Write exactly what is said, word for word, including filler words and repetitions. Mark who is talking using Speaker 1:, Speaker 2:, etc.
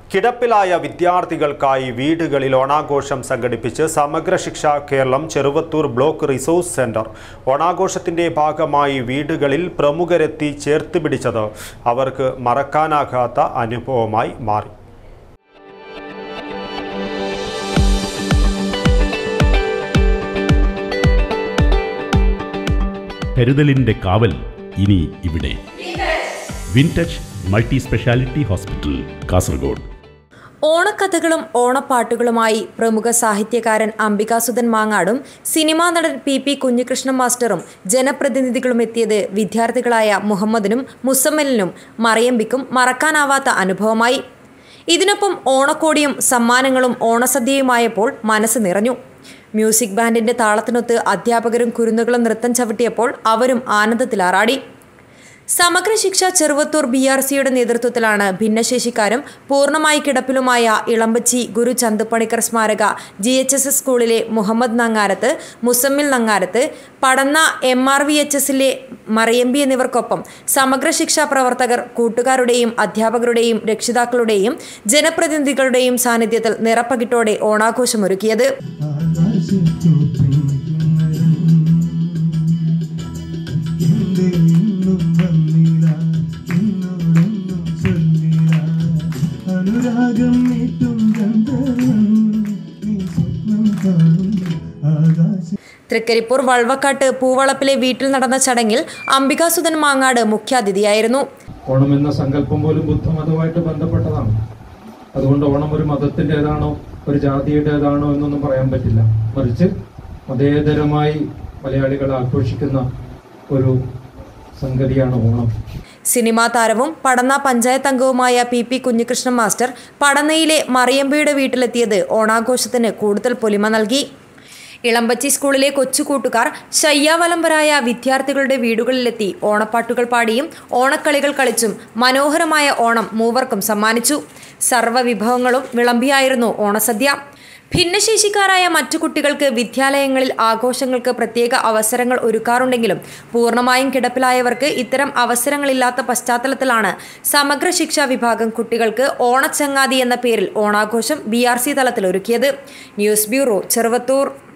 Speaker 1: കിടപ്പിലായ വിദ്യാർത്ഥികൾക്കായി വീടുകളിൽ ഓണാഘോഷം സംഘടിപ്പിച്ച് Samagra Shiksha Keralam Cheruvathur block resource centre. ഓണാഘോഷത്തിന്റെ ഭാഗമായി വീടുകളിൽ പ്രമുഖരെത്തി ചേർത്ത് പിടിച്ചത് അവർക്ക് മറക്കാനാകാത്ത അനുഭവമായി മാറി.
Speaker 2: കരുതലിന്റെ കാവൽ ഇനി ഇവിടെ. Wintouch multi speciality hospital, Kasaragod.
Speaker 3: ഓണക്കഥകളും ഓണപ്പാട്ടുകളുമായി പ്രമുഖ സാഹിത്യകാരൻ അംബികാസുധൻ മാങ്ങാടും സിനിമാ നടൻ പി പി കുഞ്ഞികൃഷ്ണൻ മാസ്റ്ററും ജനപ്രതിനിധികളും എത്തിയത് വിദ്യാർത്ഥികളായ മുഹമ്മദിനും മുസമ്മലിനും മറിയമ്പിക്കും മറക്കാനാവാത്ത അനുഭവമായി. ഇതിനൊപ്പം ഓണക്കോടിയും സമ്മാനങ്ങളും ഓണസദ്യയുമായപ്പോൾ മനസ്സ് നിറഞ്ഞു. മ്യൂസിക് ബാൻഡിന്റെ താളത്തിനൊത്ത് അധ്യാപകരും കുരുന്നുകളും നൃത്തം ചവിട്ടിയപ്പോൾ അവരും ആനന്ദത്തിലാറാടി. സമഗ്ര ശിക്ഷ ചെറുവത്തൂർ ബി ആർ സിയുടെ നേതൃത്വത്തിലാണ് ഭിന്നശേഷിക്കാരും പൂർണ്ണമായി കിടപ്പിലുമായ ഇളമ്പച്ചി ഗുരു ചന്തുപണിക്കർ സ്മാരക ജി എച്ച് എസ് എസ് സ്കൂളിലെ Muhammad Nangarath, Muzammil Nangarath, Padanna M R V H എസിലെ മറിയമ്പി എന്നിവർക്കൊപ്പം സമഗ്ര ശിക്ഷാ പ്രവർത്തകർ കൂട്ടുകാരുടെയും അധ്യാപകരുടെയും രക്ഷിതാക്കളുടെയും ജനപ്രതിനിധികളുടെയും സാന്നിധ്യത്തിൽ നിറപ്പകിട്ടോടെ ഓണാഘോഷമൊരുക്കിയത്. തൃക്കരിപ്പൂർ വൾവക്കാട്ട് പൂവളപ്പിലെ വീട്ടിൽ നടന്ന ചടങ്ങിൽ അംബികാസുധൻ മാങ്ങാട് മുഖ്യാതിഥിയായിരുന്നു.
Speaker 4: ഓണം എന്ന സങ്കല്പം പോലും ബുദ്ധമതവുമായിട്ട് ബന്ധപ്പെട്ടതാണ്. അതുകൊണ്ട് ഓണം ഒരു മതത്തിൻ്റെതാണോ ഒരു ജാതിയുടേതാണോ എന്നൊന്നും പറയാൻ പറ്റില്ല. മറിച്ച് മതേതരമായി മലയാളികൾ ആഘോഷിക്കുന്ന ഒരു സംഗതിയാണ് ഓണം.
Speaker 3: സിനിമാ താരവും പടന്ന പഞ്ചായത്ത് അംഗവുമായ പി പി കുഞ്ഞികൃഷ്ണൻ മാസ്റ്റർ പടന്നയിലെ മറിയമ്പയുടെ വീട്ടിലെത്തിയത് ഓണാഘോഷത്തിന് കൂടുതൽ പൊലിമ നൽകി. ഇളമ്പച്ചി സ്കൂളിലെ കൊച്ചുകൂട്ടുകാർ ശയ്യാവലംബരായ വിദ്യാർത്ഥികളുടെ വീടുകളിലെത്തി ഓണപ്പാട്ടുകൾ പാടിയും ഓണക്കളികൾ കളിച്ചും മനോഹരമായ ഓണം മൂവർക്കും സമ്മാനിച്ചു. സർവ്വ വിഭവങ്ങളും വിളമ്പിയായിരുന്നു ഓണസദ്യ. ഭിന്നശേഷിക്കാരായ മറ്റു കുട്ടികൾക്ക് വിദ്യാലയങ്ങളിൽ ആഘോഷങ്ങൾക്ക് പ്രത്യേക അവസരങ്ങൾ ഒരുക്കാറുണ്ടെങ്കിലും പൂർണ്ണമായും കിടപ്പിലായവർക്ക് ഇത്തരം അവസരങ്ങളില്ലാത്ത പശ്ചാത്തലത്തിലാണ് സമഗ്ര ശിക്ഷാ വിഭാഗം കുട്ടികൾക്ക് ഓണച്ചങ്ങാതി എന്ന പേരിൽ ഓണാഘോഷം ബി ആർ സി തലത്തിൽ ഒരുക്കിയത്. News bureau, Cheruvathur.